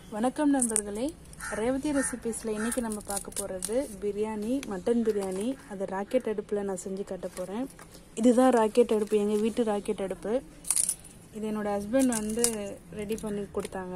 வணக்கம் நண்பர்களே, ரேவதி ரெசிபீஸில் இன்றைக்கி நம்ம பார்க்க போகிறது பிரியாணி, மட்டன் பிரியாணி. அது ராக்கெட் அடுப்பில் நான் செஞ்சு காட்ட போகிறேன். இதுதான் ராக்கெட் அடுப்பு, எங்கள் வீட்டு ராக்கெட் அடுப்பு. இது என்னோடய ஹஸ்பண்ட் ரெடி பண்ணி கொடுத்தாங்க.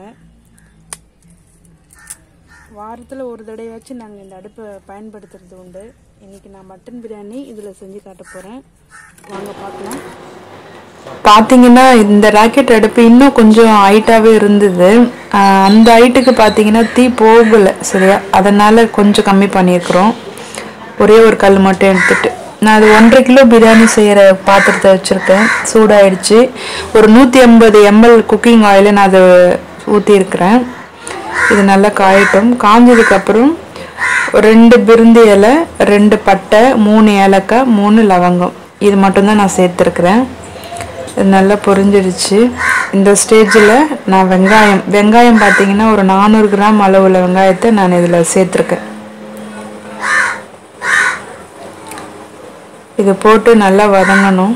வாரத்தில் ஒரு தடவையாச்சும் நாங்கள் இந்த அடுப்பை பயன்படுத்துறது உண்டு. இன்றைக்கி நான் மட்டன் பிரியாணி இதில் செஞ்சு காட்ட போகிறேன். வாங்க பார்க்கலாம். பார்த்தீங்கன்னா இந்த ராக்கெட் அடுப்பு இன்னும் கொஞ்சம் ஹைட்டாகவே இருந்தது. அந்த ஹைட்டுக்கு பார்த்தீங்கன்னா தீ போகலை சரியா, அதனால் கொஞ்சம் கம்மி பண்ணியிருக்கிறோம். ஒரே ஒரு கல் மட்டும் எடுத்துகிட்டு நான் அது 1.5 கிலோ பிரியாணி செய்கிற பாத்திரத்தை வச்சுருக்கேன். சூடாகிடுச்சு. ஒரு 150 ml குக்கிங் ஆயில் நான் அதை ஊற்றிருக்கிறேன். இது நல்லா காயட்டும். காஞ்சதுக்கப்புறம் 2 பிரிந்தி இலை, 2 பட்டை, 3 ஏலக்காய், 3 லவங்கம், இது மட்டும்தான் நான் சேர்த்துருக்குறேன். இது நல்லா பொரிஞ்சிடுச்சு. இந்த ஸ்டேஜில் நான் வெங்காயம் பார்த்தீங்கன்னா ஒரு 400 கிராம் அளவுள்ள வெங்காயத்தை நான் இதில் சேர்த்துருக்கேன். இது போட்டு நல்லா வதங்கணும்.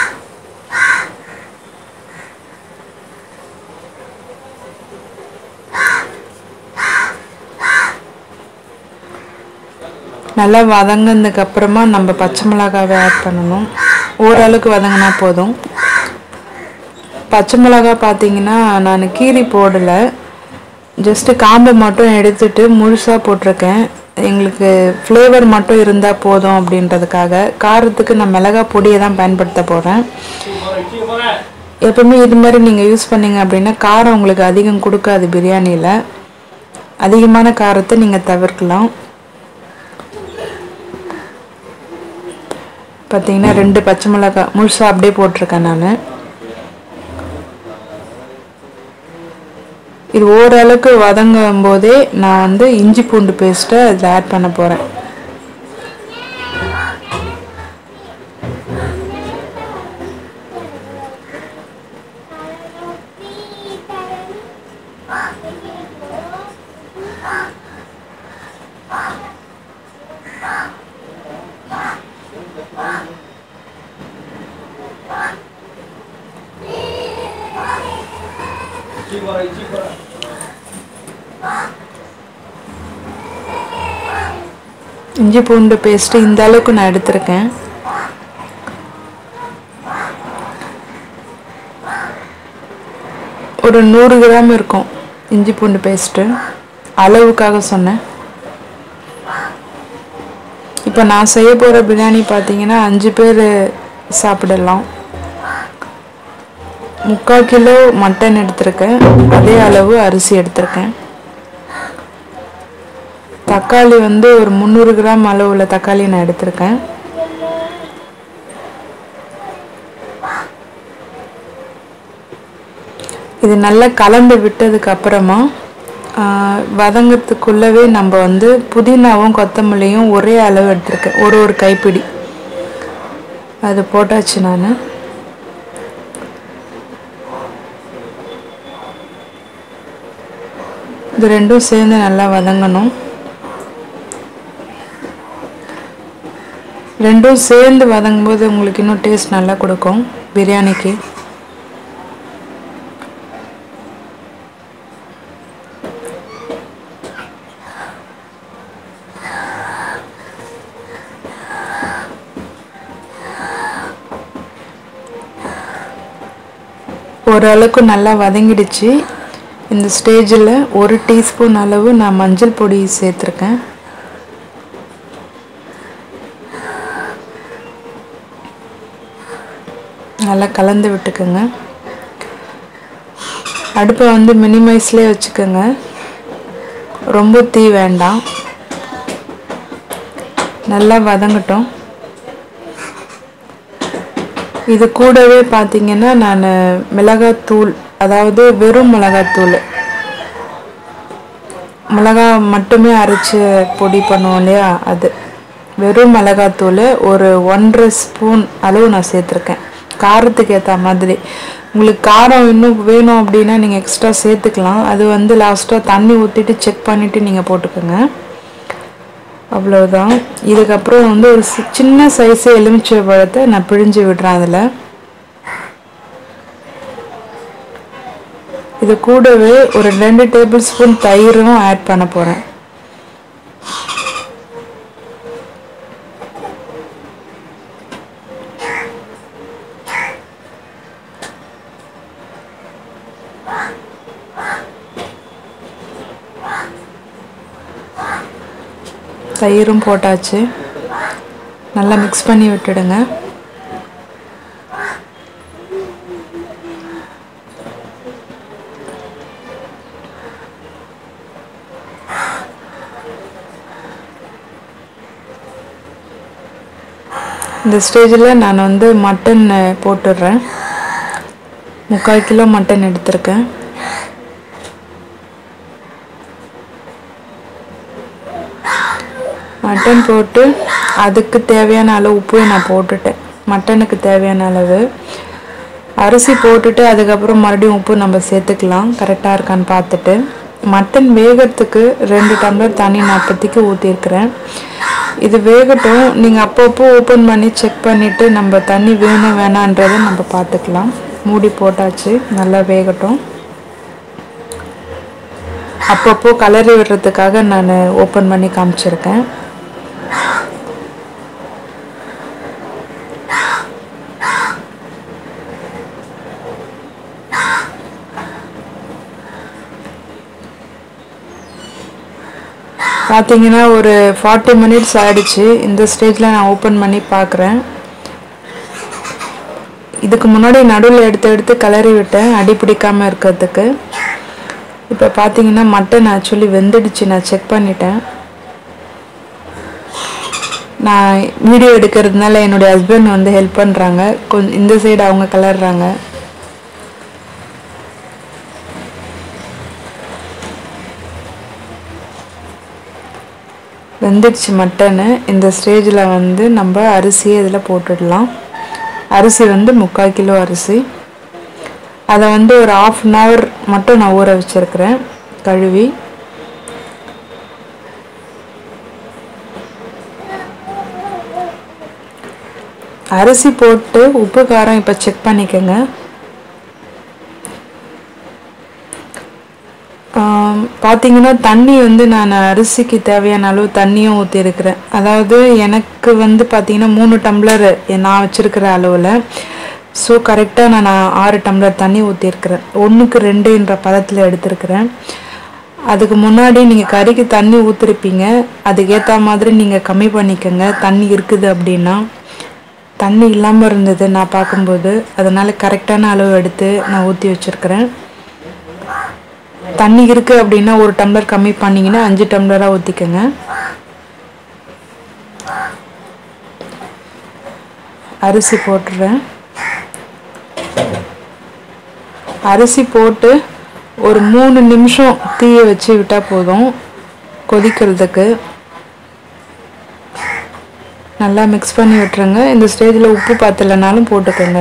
நல்லா வதங்கினதுக்கு அப்புறமா நம்ம பச்சை மிளகாவை ஆட் பண்ணணும். ஓரளவுக்கு வதங்கினா போதும். பச்சை மிளகாய் பார்த்தீங்கன்னா நான் கீரி போடலை, ஜஸ்ட்டு காம்பை மட்டும் எடுத்துட்டு முழுசாக போட்டிருக்கேன். எங்களுக்கு ஃப்ளேவர் மட்டும் இருந்தால் போதும் அப்படின்றதுக்காக. காரத்துக்கு நான் மிளகாய் பொடியை தான் பயன்படுத்த போகிறேன். எப்பவுமே இது மாதிரி நீங்கள் யூஸ் பண்ணிங்க அப்படின்னா காரம் உங்களுக்கு அதிகம் கொடுக்காது. பிரியாணியில் அதிகமான காரத்தை நீங்கள் தவிர்க்கலாம். பார்த்தீங்கன்னா 2 பச்சை மிளகாய் முழுசாக அப்படியே போட்டிருக்கேன் நான். இது ஓரளவுக்கு வதங்கும் போதே நான் இஞ்சி பூண்டு பேஸ்ட்டை அதில் ஆட் பண்ண போகிறேன். இஞ்சி பூண்டு பேஸ்ட்டு இந்த அளவுக்கு நான் எடுத்திருக்கேன். ஒரு 100 கிராம் இருக்கும் இஞ்சி பூண்டு பேஸ்ட்டு, அளவுக்காக சொன்னேன். இப்போ நான் செய்ய போகிற பிரியாணி பார்த்தீங்கன்னா 5 பேர் சாப்பிடலாம். 3/4 கிலோ மட்டன் எடுத்திருக்கேன், அதே அளவு அரிசி எடுத்திருக்கேன். தக்காளி ஒரு 300 கிராம் அளவுள்ள தக்காளி நான் எடுத்திருக்கேன். இது நல்லா கலந்து விட்டதுக்கு அப்புறமா வதங்கிறதுக்குள்ளவே நம்ம புதினாவும் கொத்தமல்லியும் ஒரே அளவு எடுத்திருக்கேன், ஒரு கைப்பிடி. அது போட்டாச்சு. நான் இது ரெண்டும் சேர்ந்து நல்லா வதங்கணும். ரெண்டும் சேர்ந்து வதங்கும்போது உங்களுக்கு இன்னும் டேஸ்ட் நல்லா கொடுக்கும் பிரியாணிக்கு. ஓரளவுக்கு நல்லா வதங்கிடுச்சு. இந்த ஸ்டேஜில் 1 டீஸ்பூன் அளவு நான் மஞ்சள் பொடி சேர்த்துருக்கேன். நல்லா கலந்து விட்டுக்குங்க. அடுப்பை மினிமைஸ்லேயே வச்சுக்கோங்க, ரொம்ப தீ வேண்டாம். நல்லா வதங்கட்டும். இது கூடவே பார்த்தீங்கன்னா நான் மிளகாத்தூள், அதாவது வெறும் மிளகாத்தூள், மிளகா மட்டுமே அரைச்சி பொடி பண்ணுவோம் இல்லையா, அது வெறும் மிளகாத்தூள் ஒரு 1.5 ஸ்பூன் அளவு நான் சேர்த்துருக்கேன். காரத்துக்கு ஏற்ற மாதிரி. உங்களுக்கு காரம் இன்னும் வேணும் அப்படின்னா நீங்கள் எக்ஸ்ட்ரா சேர்த்துக்கலாம். அது லாஸ்ட்டாக தண்ணி ஊற்றிட்டு செக் பண்ணிவிட்டு நீங்கள் போட்டுக்கோங்க. அவ்வளோதான். இதுக்கப்புறம் ஒரு சின்ன சைஸு எலுமிச்சை பழத்தை நான் பிழிஞ்சு விடுறேன். அதில் இது கூடவே ஒரு 2 டேபிள் ஸ்பூன் தயிரும் ஆட் பண்ண போகிறேன். தயிரும் போட்டாச்சு. நல்லா மிக்ஸ் பண்ணி விட்டுடுங்க. இந்த ஸ்டேஜில் நான் வந்து மட்டன் போட்டுடுறேன். 3/4 கிலோ மட்டன் எடுத்திருக்கேன். மட்டன் போட்டு அதுக்கு தேவையான அளவு உப்பு நான் போட்டுட்டேன். மட்டனுக்கு தேவையான அளவு அரிசி போட்டுட்டு அதுக்கப்புறம் மறுபடியும் உப்பு நம்ம சேர்த்துக்கலாம், கரெக்டாக இருக்கான்னு பார்த்துட்டு. மட்டன் வேகிறதுக்கு 2 டம்ளர் தண்ணி நான் அப்போதைக்கு ஊற்றிருக்கிறேன். இது வேகட்டும். நீங்கள் அப்பப்போ ஓப்பன் பண்ணி செக் பண்ணிவிட்டு நம்ம தண்ணி வேணும் வேணான்றதை நம்ம பார்த்துக்கலாம். மூடி போட்டாச்சு, நல்லா வேகட்டும். அப்பப்போ கலரி விடுறதுக்காக நான் ஓப்பன் பண்ணி காமிச்சிருக்கேன். பார்த்தீங்கன்னா ஒரு 40 மினிட்ஸ் ஆகிடுச்சு. இந்த ஸ்டேஜில் நான் ஓப்பன் பண்ணி பார்க்குறேன். இதுக்கு முன்னாடி நடுவில் எடுத்து கிளறி விட்டேன் அடி பிடிக்காமல் இருக்கிறதுக்கு. இப்போ பார்த்தீங்கன்னா மட்டன் ஆக்சுவலி வெந்துடுச்சு, நான் செக் பண்ணிட்டேன். நான் வீடியோ எடுக்கிறதுனால என்னுடைய ஹஸ்பண்ட் வந்து ஹெல்ப் பண்ணுறாங்க. கொஞ்சம் இந்த சைடு அவங்க கிளறாங்க. வெந்துடுச்சு மட்டனு. இந்த ஸ்டேஜில் வந்து நம்ம அரிசியை இதில் போட்டுடலாம். அரிசி வந்து 3/4 கிலோ அரிசி. அதை வந்து ஒரு 1/2 hour மட்டும் நான் ஊற வச்சுருக்கிறேன் கழுவி. அரிசி போட்டு உப்பு காரம் இப்போ செக் பண்ணிக்கோங்க. பார்த்தீங்கன்னா தண்ணி வந்து நான் அரிசிக்கு தேவையான அளவு தண்ணியும் ஊற்றிருக்கிறேன். அதாவது எனக்கு வந்து பார்த்தீங்கன்னா 3 டம்ளர் நான் வச்சுருக்கிற அளவில். ஸோ கரெக்டாக நான் 6 டம்ளர் தண்ணி ஊற்றிருக்கிறேன். 1க்கு 2ன்ற பதத்தில் எடுத்துருக்கிறேன். அதுக்கு முன்னாடி நீங்கள் கறிக்கு தண்ணி ஊற்றிருப்பீங்க, அதுக்கேற்ற மாதிரி நீங்கள் கம்மி பண்ணிக்கோங்க தண்ணி இருக்குது அப்படின்னா. தண்ணி இல்லாமல் இருந்தது நான் பார்க்கும்போது, அதனால் கரெக்டான அளவு எடுத்து நான் ஊற்றி வச்சுருக்கிறேன். தண்ணி இருக்குது அப்படின்னா 1 டம்ளர் கம்மி பண்ணிங்கன்னா 5 டம்ளராக ஊற்றிக்கோங்க. அரிசி போட்டுறேன். அரிசி போட்டு ஒரு 3 நிமிஷம் தீயை வச்சு விட்டால் போதும் கொதிக்கிறதுக்கு. நல்லா மிக்ஸ் பண்ணி விட்டுருங்க. இந்த ஸ்டேஜில் உப்பு பத்தலைனாலும் போட்டுக்கோங்க,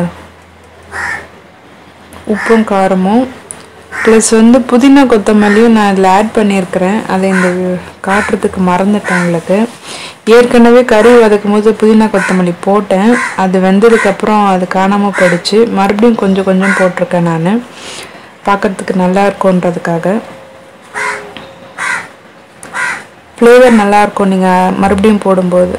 உப்பும் காரமும். ப்ளஸ் வந்து புதினா கொத்தமல்லியும் நான் இதில் ஆட் பண்ணியிருக்கிறேன். அதை இந்த காட்டுறதுக்கு மறந்துட்டேன் உங்களுக்கு. ஏற்கனவே கறி வதக்கும் போது புதினா கொத்தமல்லி போட்டேன். அது வெந்ததுக்கப்புறம் அது காணாமல் போயிடுச்சு. மறுபடியும் கொஞ்சம் கொஞ்சம் போட்டிருக்கேன் நான், பார்க்குறதுக்கு நல்லா இருக்கும்ன்றதுக்காக. ஃப்ளேவர் நல்லாயிருக்கும் நீங்கள் மறுபடியும் போடும்போது.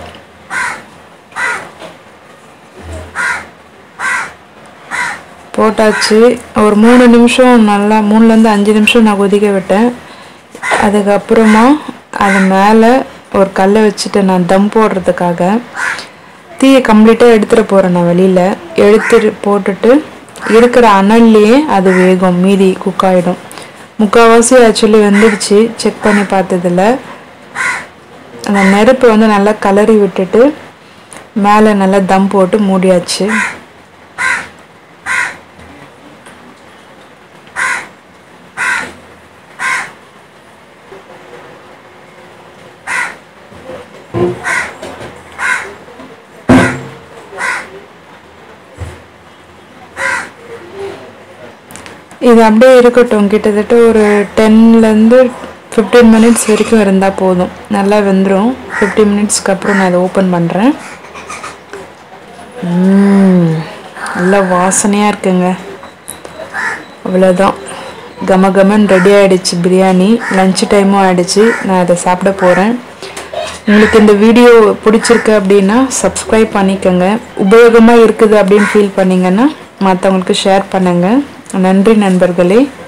போட்டாச்சு. ஒரு 3 நிமிஷம் நல்லா 3லேருந்து 5 நிமிஷம் நான் கொதிக்க விட்டேன். அதுக்கப்புறமா அது மேலே ஒரு கல்லை வச்சுட்டு நான் தம் போடுறதுக்காக தீயை கம்ப்ளீட்டாக எடுத்துகிட்டு போகிறேன். நான் வெளியில் எடுத்துட்டு போட்டுட்டு இருக்கிற அனல்லையே அது வேகும், மீதி குக் ஆகிடும். 3/4 ஆக்சுவலி வெந்துடுச்சு செக் பண்ணி பார்த்ததில். அந்த நெருப்பை வந்து நல்லா கலரி விட்டுட்டு மேலே நல்லா தம் போட்டு மூடியாச்சு. இது அப்படியே இருக்கட்டும். கிட்டத்தட்ட ஒரு 10லேருந்து 15 மினிட்ஸ் வரைக்கும் இருந்தால் போதும், நல்லா வெந்துடும். 15 மினிட்ஸ்க்கு அப்புறம் நான் அதை ஓப்பன் பண்ணுறேன். நல்லா வாசனையாக இருக்குங்க. அவ்வளோதான், கமகமன் ரெடி ஆகிடுச்சு பிரியாணி. லஞ்ச் டைமும் ஆகிடுச்சு. நான் அதை சாப்பிட போகிறேன். உங்களுக்கு இந்த வீடியோ பிடிச்சிருக்கு அப்படின்னா சப்ஸ்கிரைப் பண்ணிக்கோங்க. உபயோகமாக இருக்குது அப்படின்னு ஃபீல் பண்ணிங்கன்னா மற்றவங்களுக்கு ஷேர் பண்ணுங்கள். நன்றி நண்பர்களே.